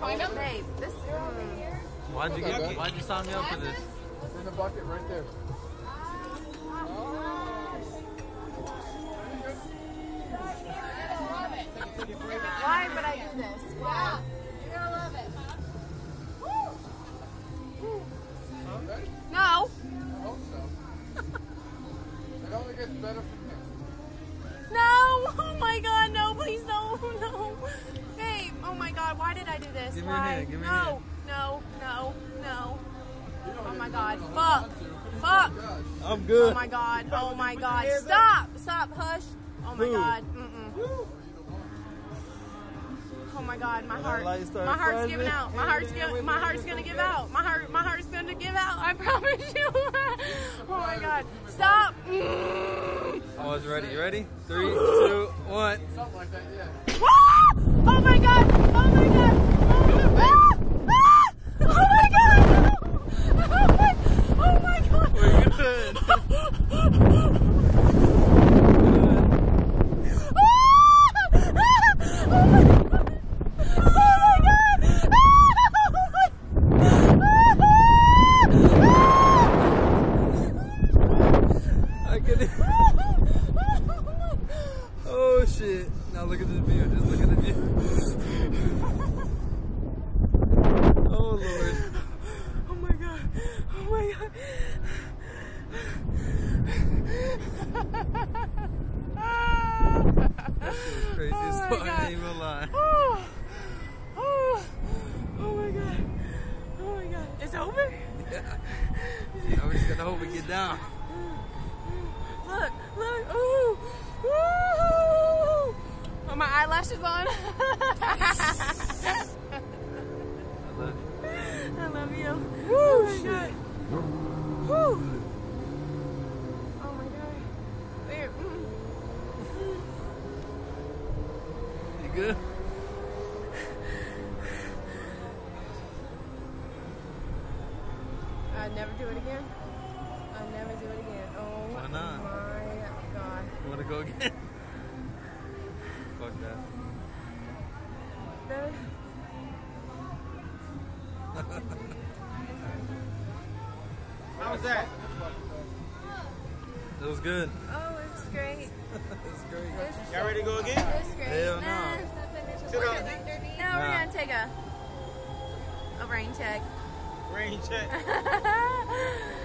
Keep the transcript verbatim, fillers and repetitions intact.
find them? Babe, this. Why'd you get? Why'd you sign me up for this? It's in the bucket right there. Why would I do this? Yeah, you're gonna love it. No. I hope so. It only gets better from here. No. Oh my God. No, please, no, no. Babe. Oh my God. Why did I do this? Give me a Why? hand, give me a no. hand. No. No. No. Oh my God. Fuck. Fuck. I'm good. Oh my God. Oh my God. Stop. Stop. Hush. Oh my Who? God. Mm-mm. Oh my God, my heart, light starts my heart's flashing. giving out. My heart's giving, my heart's gonna give out. My heart, my heart's gonna give out. I promise you. Oh my God, stop. Mm. I was ready. You ready? Three, two, one. Something like that, yeah. Ah! Oh my God. Oh my God. Oh my God. Ah! Ah! Oh my God. We're good. Oh shit. Now look at this view. Just look at the view. Oh Lord. Oh my God. Oh my God. That shit was crazy Oh as my fuck. I God. ain't even lie. Oh. Oh. Oh my God. Oh my God. It's over? Yeah. Now we just gotta hope we get down. Look, look, ooh, ooh. Are my eyelashes on? I love you. I love you. Oh my God. Woo. Oh my God. There. Mm. You good? I'd never do it again. I'd never do it again. Oh Why not? my God. You wanna go again? Fuck that. That- How was that? That was good. Oh, it's great. It's great. It's, Y'all ready to go again? it's great. Hell no. Nah. Sit We're down. gonna, no, we're Nah. gonna take a a rain check. Rain check.